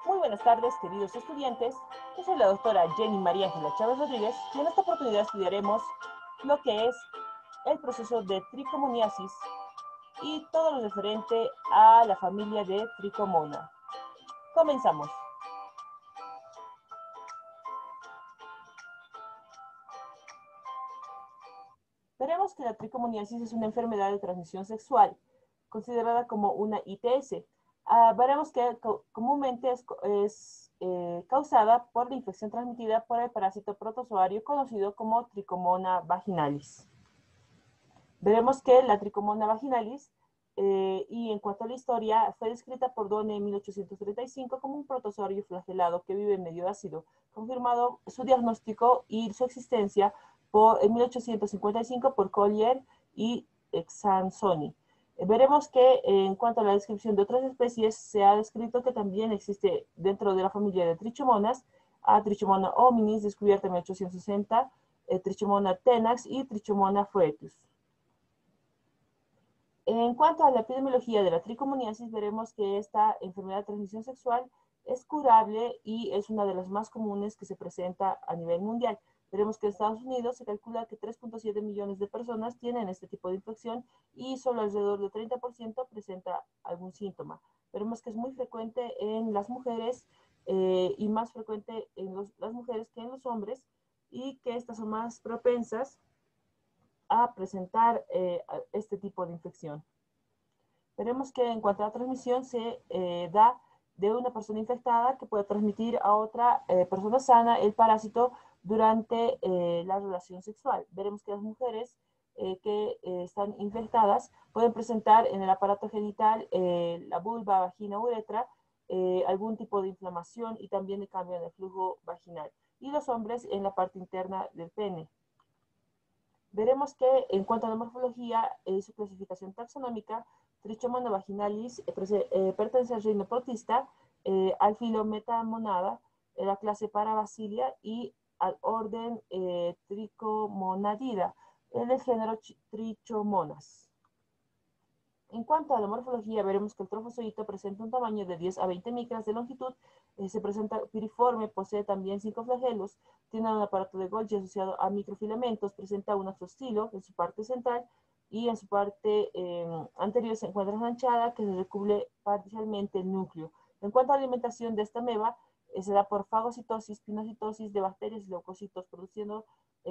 Muy buenas tardes, queridos estudiantes. Yo soy la doctora Jenny María Ángela Chávez Rodríguez y en esta oportunidad estudiaremos lo que es el proceso de tricomoniasis y todo lo referente a la familia de Tricomona. Comenzamos. Veremos que la tricomoniasis es una enfermedad de transmisión sexual, considerada como una ITS. Veremos que comúnmente es causada por la infección transmitida por el parásito protozoario conocido como Tricomona vaginalis. Veremos que la Tricomona vaginalis, y en cuanto a la historia, fue descrita por Donne en 1835 como un protozoario flagelado que vive en medio ácido, confirmado su diagnóstico y su existencia en 1855 por Collier y Xanzoni. Veremos que en cuanto a la descripción de otras especies, se ha descrito que también existe dentro de la familia de Trichomonas a Trichomona hominis, descubierta en 1860, Trichomona tenax y Trichomona foetus. En cuanto a la epidemiología de la tricomoniasis, veremos que esta enfermedad de transmisión sexual es curable y es una de las más comunes que se presenta a nivel mundial. Veremos que en Estados Unidos se calcula que 3.7 millones de personas tienen este tipo de infección y solo alrededor del 30% presenta algún síntoma. Veremos que es muy frecuente en las mujeres y más frecuente en las mujeres que en los hombres y que estas son más propensas a presentar este tipo de infección. Veremos que en cuanto a la transmisión se da de una persona infectada que puede transmitir a otra persona sana el parásito durante la relación sexual. Veremos que las mujeres que están infectadas pueden presentar en el aparato genital, la vulva, vagina, uretra, algún tipo de inflamación y también de cambio en el flujo vaginal. Y los hombres en la parte interna del pene. Veremos que en cuanto a la morfología y su clasificación taxonómica, Trichomona vaginalis pertenece al reino protista, al filo Metamonada, la clase Parabasilia y al orden Trichomonadida, del género Trichomonas. En cuanto a la morfología, veremos que el trofozoito presenta un tamaño de 10 a 20 micras de longitud, se presenta piriforme, posee también 5 flagelos, tiene un aparato de Golgi asociado a microfilamentos, presenta un axostilo en su parte central y en su parte anterior se encuentra enganchada que se recubre parcialmente el núcleo. En cuanto a la alimentación de esta ameba, se da por fagocitosis, pinocitosis de bacterias y leucocitos, produciendo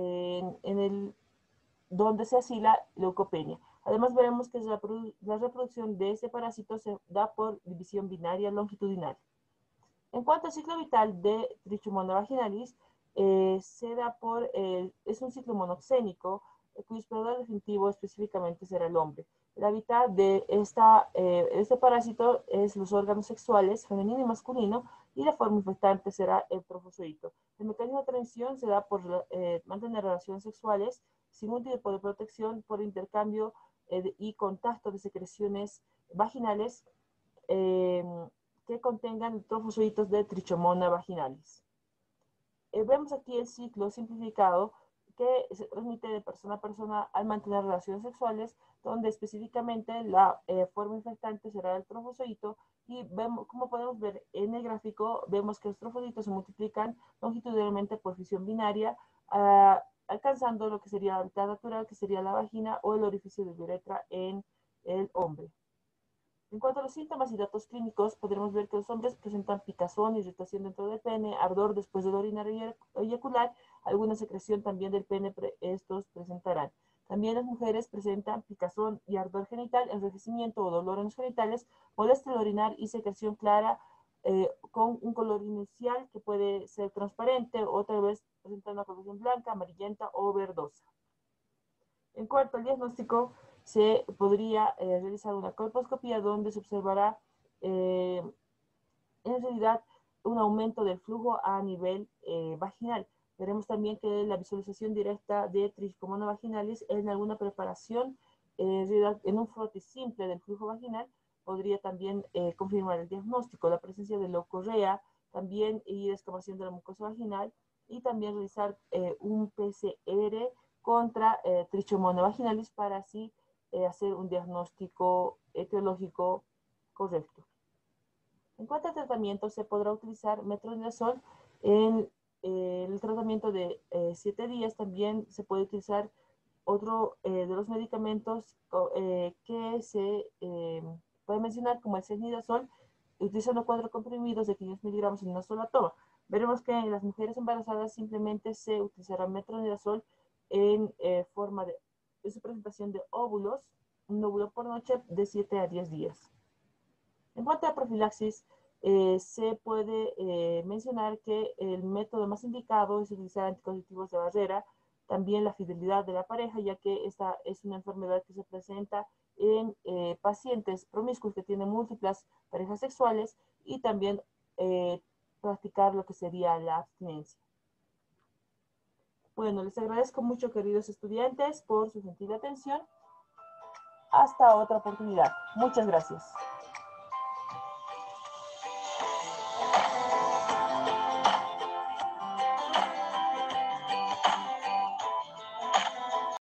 donde se asila leucopenia. Además, veremos que la reproducción de este parásito se da por división binaria longitudinal. En cuanto al ciclo vital de Trichomona vaginalis, se da es un ciclo monoxénico, cuyo hospedador definitivo específicamente será el hombre. El hábitat de este parásito es los órganos sexuales, femenino y masculino, y la forma infectante será el trofozoito. El mecanismo de transmisión se da por mantener relaciones sexuales sin un tipo de protección por intercambio y contacto de secreciones vaginales eh, que contengan trofozoitos de Trichomona vaginalis. Vemos aquí el ciclo simplificado que se transmite de persona a persona al mantener relaciones sexuales, donde específicamente la forma infectante será el trofozoito y vemos, como podemos ver en el gráfico, vemos que los trofocitos se multiplican longitudinalmente por fisión binaria, alcanzando lo que sería la mitad natural, que sería la vagina o el orificio de uretra en el hombre. En cuanto a los síntomas y datos clínicos, podremos ver que los hombres presentan picazón, irritación dentro del pene, ardor después de orinar o eyacular, alguna secreción también del pene estos presentarán. También las mujeres presentan picazón y ardor genital, enrojecimiento o dolor en los genitales, molestia al orinar y secreción clara con un color inicial que puede ser transparente o tal vez presentar una coloración blanca, amarillenta o verdosa. En cuanto al diagnóstico, se podría realizar una colposcopía donde se observará en realidad un aumento del flujo a nivel vaginal. Veremos también que la visualización directa de Trichomona vaginalis en alguna preparación, en un frote simple del flujo vaginal, podría también confirmar el diagnóstico. La presencia de leucorrea también y descamación de la mucosa vaginal y también realizar un PCR contra Trichomona vaginalis para así hacer un diagnóstico etiológico correcto. En cuanto al tratamiento, se podrá utilizar metronidazol en el tratamiento de 7 días. También se puede utilizar otro de los medicamentos que se puede mencionar como el cenidazol, utilizando 4 comprimidos de 500 miligramos en una sola toma. Veremos que en las mujeres embarazadas simplemente se utilizará metronidazol en forma de su presentación de óvulos, un óvulo por noche de 7 a 10 días. En cuanto a profilaxis, se puede mencionar que el método más indicado es utilizar anticonceptivos de barrera, también la fidelidad de la pareja, ya que esta es una enfermedad que se presenta en pacientes promiscuos que tienen múltiples parejas sexuales, y también practicar lo que sería la abstinencia. Bueno, les agradezco mucho, queridos estudiantes, por su gentil atención. Hasta otra oportunidad. Muchas gracias.